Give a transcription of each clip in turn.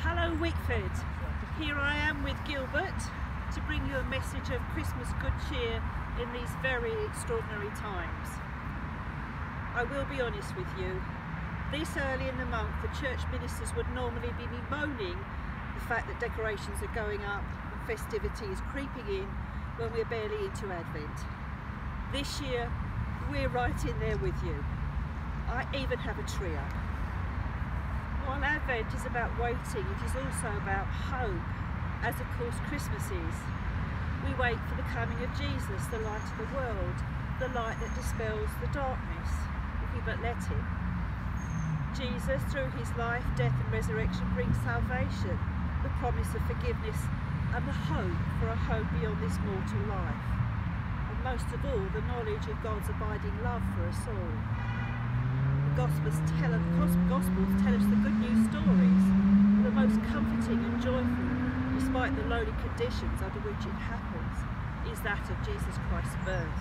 Hello Wickford, here I am with Gilbert to bring you a message of Christmas good cheer in these very extraordinary times. I will be honest with you, this early in the month the church ministers would normally be bemoaning the fact that decorations are going up and festivity is creeping in when we're barely into Advent. This year we're right in there with you. I even have a tree up. While Advent is about waiting, it is also about hope, as of course Christmas is. We wait for the coming of Jesus, the light of the world, the light that dispels the darkness, if we but let him. Jesus, through his life, death and resurrection, brings salvation, the promise of forgiveness and the hope for a home beyond this mortal life. And most of all, the knowledge of God's abiding love for us all. Gospels tell us the good news stories, the most comforting and joyful, despite the lowly conditions under which it happens, is that of Jesus Christ's birth.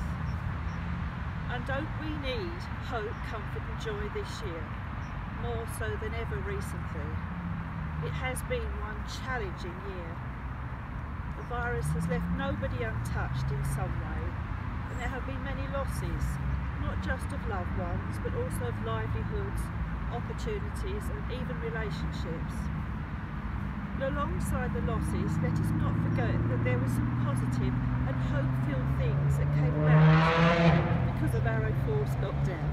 And don't we need hope, comfort and joy this year, more so than ever recently? It has been one challenging year. The virus has left nobody untouched in some way, and there have been many losses, not just of loved ones, but also of livelihoods, opportunities and even relationships. But alongside the losses, let us not forget that there were some positive and hope-filled things that came about because of our enforced lockdown.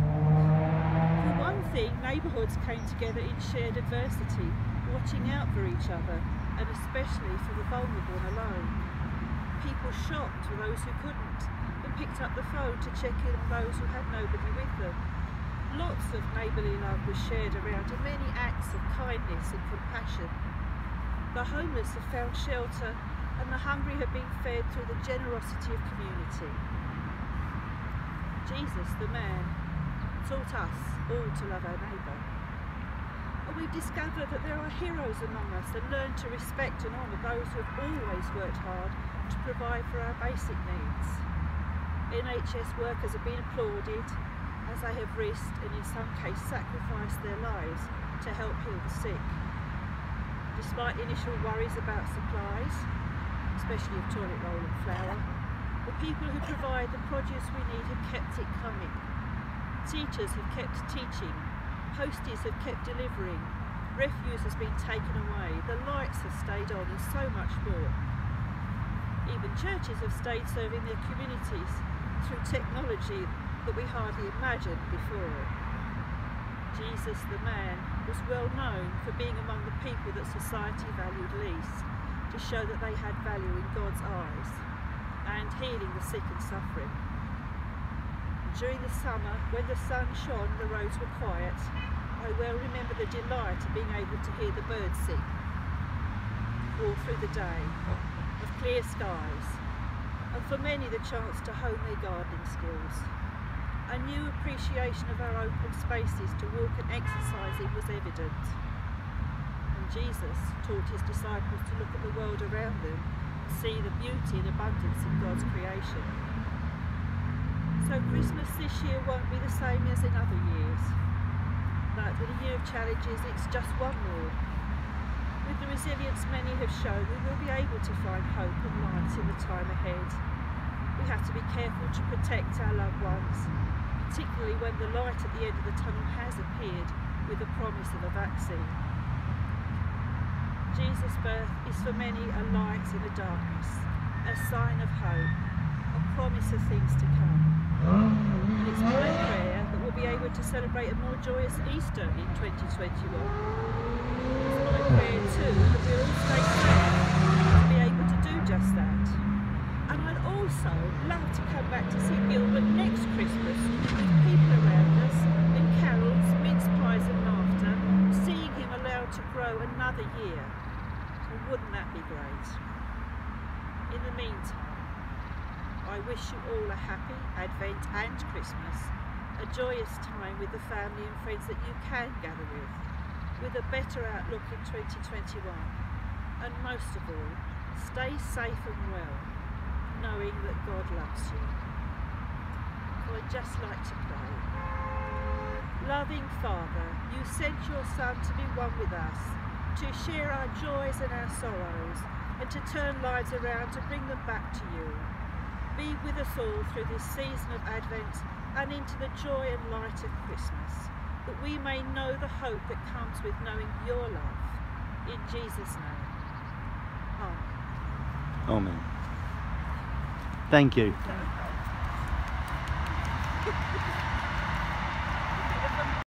For one thing, neighbourhoods came together in shared adversity, watching out for each other, and especially for the vulnerable and alone. People shopped for those who couldn't, and picked up the phone to check in on those who had nobody with them. Lots of neighbourly love was shared around, and many acts of kindness and compassion. The homeless have found shelter, and the hungry have been fed through the generosity of community. Jesus, the man, taught us all to love our neighbour. And we've discovered that there are heroes among us, and learned to respect and honour those who have always worked hard to provide for our basic needs. NHS workers have been applauded as they have risked and in some cases sacrificed their lives to help heal the sick. Despite initial worries about supplies, especially of toilet roll and flour, the people who provide the produce we need have kept it coming. Teachers have kept teaching, posties have kept delivering, refuse has been taken away, the lights have stayed on and so much more. Even churches have stayed serving their communities through technology that we hardly imagined before. Jesus, the man, was well known for being among the people that society valued least, to show that they had value in God's eyes, and healing the sick and suffering. During the summer, when the sun shone and the roads were quiet, I well remember the delight of being able to hear the birds sing, all through the day, of clear skies, and for many the chance to hone their gardening skills. A new appreciation of our open spaces to walk and exercise in was evident. And Jesus taught his disciples to look at the world around them and see the beauty and abundance in God's creation. So Christmas this year won't be the same as in other years, but with a year of challenges it's just one more. With the resilience many have shown, we will be able to find hope and light in the time ahead. We have to be careful to protect our loved ones, particularly when the light at the end of the tunnel has appeared with the promise of a vaccine. Jesus' birth is for many a light in the darkness, a sign of hope, a promise of things to come. And it's my prayer that we'll be able to celebrate a more joyous Easter in 2021. It's my prayer too that we'll all stay safe to be able to do just that. And I'd also love to come back to see Gilbert next Christmas with people around us and carols, mince pies and laughter, seeing him allowed to grow another year. And wouldn't that be great? In the meantime, I wish you all a happy Advent and Christmas, a joyous time with the family and friends that you can gather with a better outlook in 2021, and most of all, stay safe and well, knowing that God loves you. So I'd just like to pray. Loving Father, you sent your Son to be one with us, to share our joys and our sorrows, and to turn lives around to bring them back to you. Be with us all through this season of Advent and into the joy and light of Christmas, that we may know the hope that comes with knowing your love. In Jesus' name. Amen. Amen. Thank you.